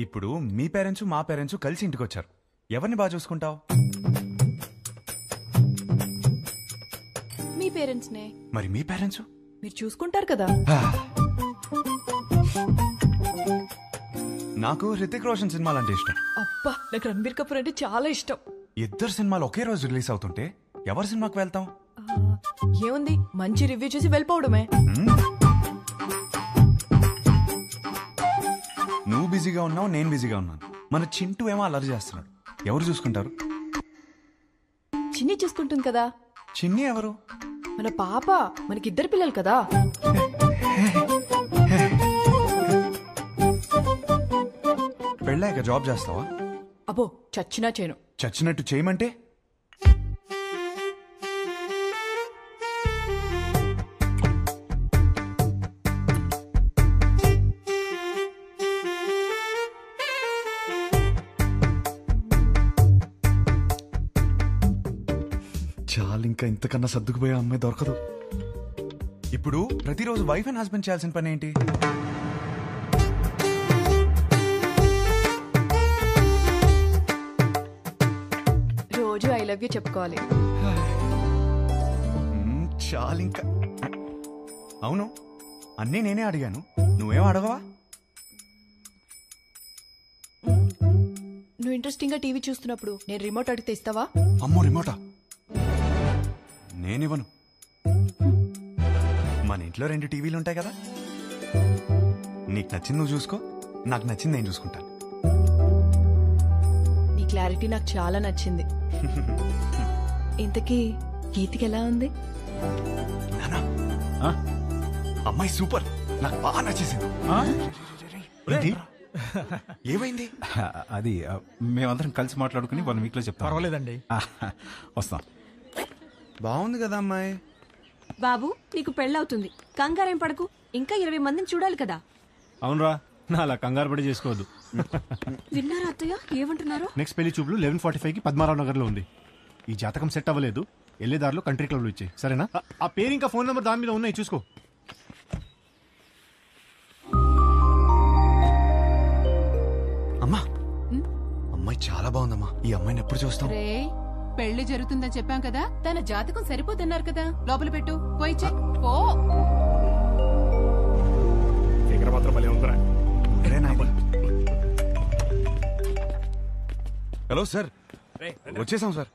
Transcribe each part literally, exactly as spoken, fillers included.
ఇప్పుడు మీ పేరెంట్స్ మా పేరెంట్స్ కలిసి ఇంటికి వచ్చారు. ఎవరిని బాగా చూసుకుంటావు? మీ పేరెంట్స్ నే. మరి మీ పేరెంట్స్? మీరు చూసుకుంటారు కదా. నాకు హృతిక్ రోషన్ సినిమాలు అంటే ఇష్టం. అబ్బా, నాకు రణబీర్ కపూర్ అంటే చాలా ఇష్టం. ఇద్దరు సినిమాలు ఒకే రోజు రిలీజ్ అవుతుంటే ఎవరి సినిమాకి వెళ్తాం? ఏముంది, మంచి రివ్యూ చూసి వెళ్ళిపోవడమే. నువ్వు బిజీగా ఉన్నావు, నేను బిజీగా ఉన్నాను. మన చింటూ ఏమో అల్లరి చేస్తున్నాడు. ఎవరు చూసుకుంటారు? చిన్ని చూసుకుంటుంది కదా. చిన్ని ఎవరు? మన పాప. మనకిద్దరు పిల్లలు కదా. పెళ్ళాక జాబ్ చేస్తావా? అబ్బో, చచ్చినా చేయను. చచ్చినట్టు చేయమంటే? చాలు, ఇంకా ఇంతకన్నా సర్దుకుపోయే అమ్మాయి దొరకదు. ఇప్పుడు ప్రతిరోజు వైఫ్ అండ్ హస్బెండ్ చేయాల్సిన పని ఏంటి? రోజు ఐ లవ్ యూ చెప్పుకోవాలి. చాలు ఇంకా. అవును, అన్నీ నేనే అడిగాను, నువ్వేం అడగవా? నువ్వు ఇంట్రెస్టింగ్ గా టీవీ చూస్తున్నప్పుడు నేను రిమోట్ అడిగితే ఇస్తావా? అమ్మో, రిమోటా? నేనివ్వను. మన ఇంట్లో రెండు టీవీలు ఉంటాయి కదా. నీకు నచ్చింది నువ్వు చూసుకో, నాకు నచ్చింది నేను చూసుకుంటాను. నీ క్లారిటీ నాకు చాలా నచ్చింది. ఇంతకీ గీతికి ఎలా ఉంది? నానా, అమ్మాయి సూపర్, నాకు బాగా నచ్చేసింది. ఏమైంది? అది మేమందరం కలిసి మాట్లాడుకుని వన్ వీక్ లో చెప్తాం. పర్వాలేదండి, వస్తాం. బాగుంది కదా అమ్మాయి. బాబు, నీకు పెళ్ళవుతుంది, కంగారేం పడకు. ఇంకా ఇరవై మందిని చూడాలి కదా. అవునరా, నా అలా కంగారు పడి చేసుకోవద్దు. విన్నారా అత్తయ్య ఏమంటున్నారు? నెక్స్ట్ పెళ్లి చూపులు లెవెన్ ఫార్టీ ఫైవ్ కి పద్మారావు నగర్ లో ఉంది. ఈ జాతకం సెట్ అవ్వలేదు, వెళ్లేదారిలో కంట్రీ క్లబ్ లో ఇచ్చాయి, సరేనా? ఆ పేరు ఇంకా ఫోన్ నెంబర్ దాని మీద ఉన్నాయి, చూసుకో. అమ్మా, అమ్మాయి చాలా బాగుందమ్మా. ఈ అమ్మాయిని ఎప్పుడు చూస్తాం? పెళ్లి జరుగుతుందని చెప్పాం కదా, తన జాతకం సరిపోతున్నారు కదా. లోపల పెట్టు, పోయి చెక్. పో. హలో సార్, వచ్చేసాం sir.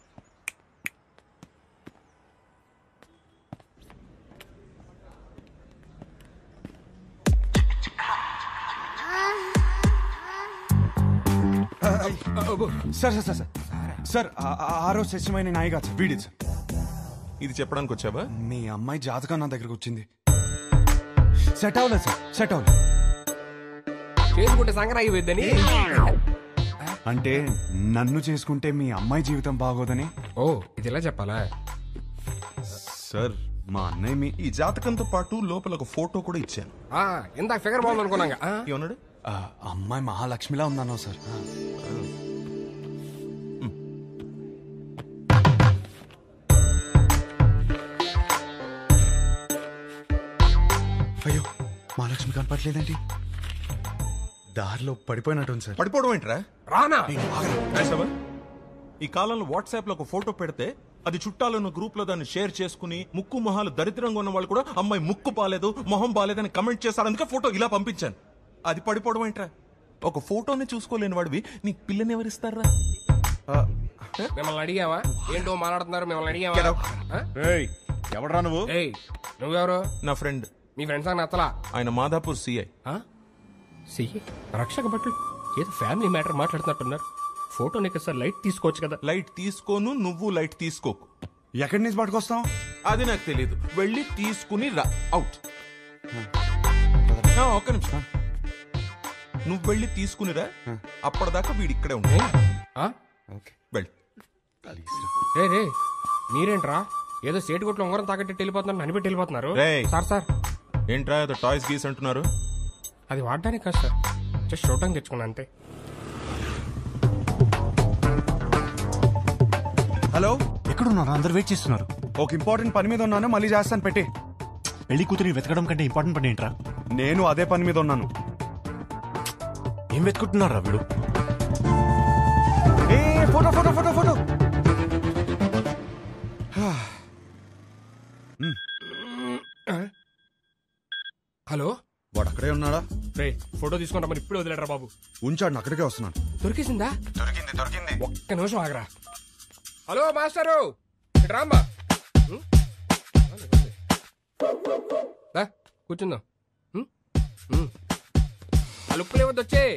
Sir sir sir sir ఆ రోజు సత్యమైన నాయి కాదు సార్, వీడి సార్. ఇది చెప్పడానికి వచ్చావా? మీ అమ్మాయి జాతకం నా దగ్గరకు వచ్చింది. సెట్ అవ్వలేదు సార్, సెట్ అవ్వలేదు. చేసుకుంటే సంక్రాంతి పోయిద్దని. అంటే నన్ను చేసుకుంటే మీ అమ్మాయి జీవితం బాగోదని. ఓ, ఇది ఇలా చెప్పాలా సార్? మా అన్నయ్య మీ ఈ జాతకంతో పాటు లోపల ఒక ఫోటో కూడా ఇచ్చాను. ఇందాక ఫిగర్ బాగుంది అనుకున్నాగా. ఏమన్నాడు? అమ్మాయి మహాలక్ష్మిలా ఉందన్నావు సార్. అయ్యో, మహాలక్ష్మి కనపట్లేదండి. దారిలో పడిపోయినట్టుంది సార్. పడిపోవడం ఏంట్రా? రానా ఈ కాలంలో వాట్సాప్ లో ఒక ఫోటో పెడితే అది చుట్టాలను గ్రూప్ లో దాన్ని షేర్ చేసుకుని ముక్కు మొహాలు దరిద్రంగా ఉన్న వాళ్ళు కూడా అమ్మాయి ముక్కు బాలేదు, మొహం బాలేదని కమెంట్ చేశారు. అందుకే ఫోటో ఇలా పంపించాను. అది పడిపోవడం ఏంట్రా? ఒక ఫోటోని చూసుకోలేని వాడివి నీ పిల్లని ఎవరిస్తారా? మిమ్మల్ని అడిగావా? ఏంటో మాట్లాడుతున్నారు, మిమ్మల్ని అడిగావా? ఎవడరా నువ్వు? నువ్వెవరు? నా ఫ్రెండ్. మీ ఫ్రెండ్స్ అని నచ్చలా? ఆయన మాదాపూర్ సిఐ. సిఐ రక్షక భటులు ఏదో ఫ్యామిలీ మ్యాటర్ మాట్లాడుతున్నట్టున్నారు. ఫోటో నీకు సార్ లైట్ తీసుకోవచ్చు కదా. లైట్ తీసుకోను, నువ్వు లైట్ తీసుకోకు. ఎక్కడి నుంచి పట్టుకొస్తాం అది నాకు తెలియదు. వెళ్ళి తీసుకుని రా. అవుట్. ఒక్క నిమిషం, నువ్వు వెళ్ళి తీసుకునిరా. అప్పటిదాకా వీడి ఇక్కడే ఉంటాయి. రే రే మీరేంట్రా ఏదో సేటు కొట్లు ఉంగరం తాకట్టి వెళ్ళిపోతున్నారు, అనిపెట్టి వెళ్ళిపోతున్నారు. సార్ సార్ ఏంట్రా ఏదో టాయ్స్ గీస్ అంటున్నారు? అది వాడడానికి కాదు సార్, జస్ట్ చూడటానికి తెచ్చుకున్నా అంతే. హలో, ఎక్కడున్నారు? అందరు వెయిట్ చేస్తున్నారు. ఒక ఇంపార్టెంట్ పని మీద ఉన్నాను, మళ్ళీ చేస్తాను. పెట్టి. పెళ్లి కూతురి వెతకడం కంటే ఇంపార్టెంట్ పని ఏంట్రా? నేను అదే పని మీద ఉన్నాను. ఏం వెతుకుంటున్నారా వీడు? ఏ photo photo photo photo hello, వాడు అక్కడే ఉన్నాడా? రే ఫోటో తీసుకుంటా మరి ఇప్పుడు వదిలేడరా బాబు. ఉంచాడు, అక్కడికే వస్తున్నాను. దొరికేసిందా? దొరికింది దొరికింది. ఒక్క నిమిషం ఆగరా. హలో మాస్టరు, ఇటు రామ్మా. ఉం? దా, కూర్చుందాం. ఉం? ఉం. ఆ లుక్కులు ఏవద్దు వచ్చే.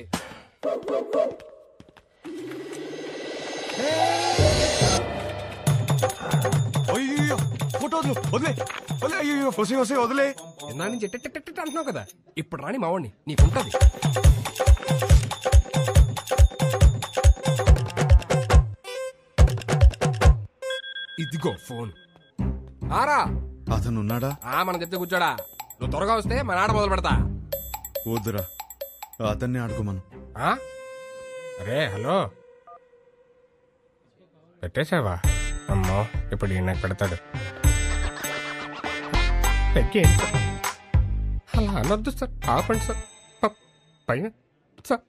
అయ్యో ఫోటో వదిలే వదిలే వదిలే అయ్యో వసే వసే వదిలే. ఇందా నుంచి ఎట్ట ఎట్ట ఎట్ట అంటున్నావు కదా, ఇప్పుడు రాని మావాడిని నీకుంటది. ఇదిగో ఫోన్. ఆరా అతను ఉన్నాడా? ఆ మనం చెప్తే కూర్చోడా. నువ్వు త్వరగా వస్తే మన ఆడ మొదలు పెడతా. వద్దురా, అతన్ని ఆడుకోమను. ఆ? అరే హలో, పెట్టేశావా? అమ్మో, ఇప్పుడు ఈయన నాకు పెడతాడు. పెట్టేయండి సార్. అలా అనొద్దు సార్, ఆపండి సార్. ప- పైన సార్.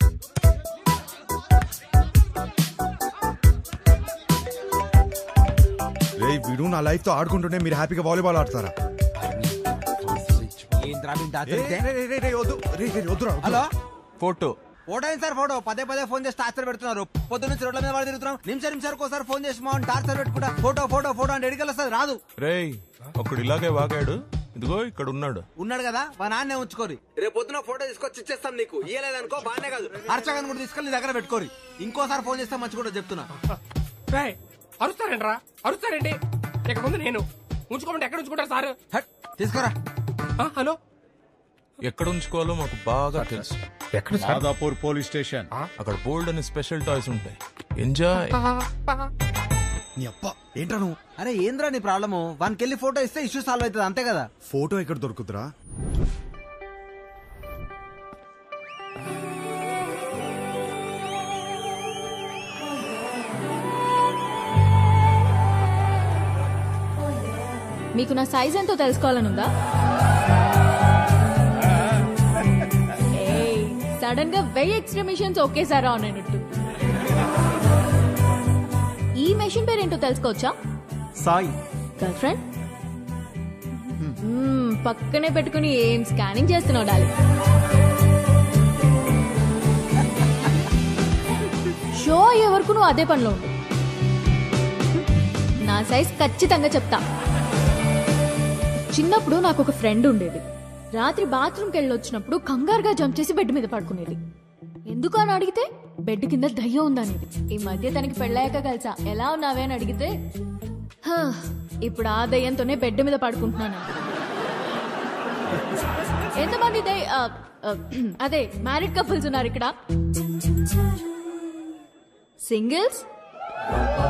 రే వీడు నా లైఫ్ తో ఆడుకుంటుంటే మీరు హ్యాపీగా వాలీబాల్ ఆడతారా? హలో, ఫోటో ఫోటో ఏంటి సార్? ఫోటో పదే పదే ఫోన్ చేసి టార్చర్ పెడుతున్నారు. పొద్దు నుంచి రోడ్ల మీద వాడు తిరుగుతున్నాం. నిమిషం నిమిషానికి ఒకసారి ఫోన్ చేసి మా టార్చర్ పెట్టుకుంటా ఫోటో ఫోటో ఫోటో అంటే ఎడికెళ్ళి వస్తుంది, రాదు. రేయ్ ఒకడు ఇలాగే వాగాడు, ఇదిగో ఇక్కడ ఉన్నాడు. ఉన్నాడు కదా, మా నాన్నే ఉంచుకోరి. రేపు పొద్దున ఫోటో తీసుకొచ్చి ఇచ్చేస్తాం నీకు. ఇయ్యలేదనుకో బానే కాదు, హర్షగాన్ని కూడా తీసుకెళ్ళి నీ దగ్గర పెట్టుకోరి. ఇంకోసారి ఫోన్ చేస్తే మంచి కూడా చెప్తున్నా. రేయ్, అరుస్తారండి రా, అరుస్తారండి. ఇక ముందు నేను ఉంచుకోమంటే ఎక్కడ ఉంచుకుంటారు సార్? హట్, తీసుకురా. ఆ, హలో, ఎక్కడ ఉంచుకోవాలో మాకు బాగా తెలుసు. ఎక్కడ సార్? Madhapur police station. అక్కడ బోల్డ్ అని స్పెషల్ టాయ్స్ ఉంటాయి, ఎంజాయ్. నీ అప్ప ఏంట్రా నువ్వు? అరే ఏంద్రా నీ ప్రాబ్లము? వానికి వెళ్ళి ఫోటో ఇస్తే ఇష్యూ సాల్వ్ అవుతుంది, అంతే కదా. ఫోటో ఎక్కడ దొరుకుతురా? మీకు నా సైజ్ ఎంతో తెలుసుకోవాలనుందా? సడన్ గా వెయ్యి ఎక్స్ట్రా మిషన్స్ ఒకేసారి ఆన్ అయినట్టు. ఈ మెషిన్ పేరేంటో తెలుసుకోవచ్చా? సాయి. గర్ల్ ఫ్రెండ్ పక్కనే పెట్టుకుని ఏం స్కానింగ్ చేస్తున్నావు డాలి? షో అయ్యే వరకు నువ్వు అదే పనిలో ఉండు. నా సైజ్ ఖచ్చితంగా చెప్తా. చిన్నప్పుడు నాకు ఒక ఫ్రెండ్ ఉండేది. రాత్రి బాత్రూమ్కి వెళ్ళి వచ్చినప్పుడు కంగారుగా జంప్ చేసి బెడ్ మీద పడుకునేది. ఎందుకు అని అడిగితే బెడ్ కింద దయ్యం ఉందనేది. ఈ మధ్య తనకి పెళ్ళాక కలిసా ఎలా ఉన్నావే అని అడిగితే "హా, ఇప్పుడు ఆ దయ్యంతోనే బెడ్ మీద పడుకుంటున్నాను." ఎంతమంది దయ్య ఆ, ఆ, అదే మ్యారీడ్ కపుల్స్ ఉన్నారు ఇక్కడ? సింగిల్స్?